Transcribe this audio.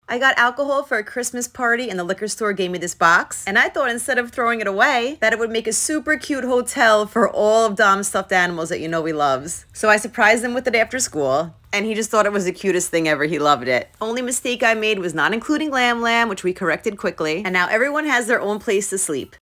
I got alcohol for a Christmas party and the liquor store gave me this box. And I thought instead of throwing it away, that it would make a super cute hotel for all of Dom's stuffed animals that you know he loves. So I surprised him with it after school. And he just thought it was the cutest thing ever. He loved it. Only mistake I made was not including Lam Lam, which we corrected quickly. And now everyone has their own place to sleep.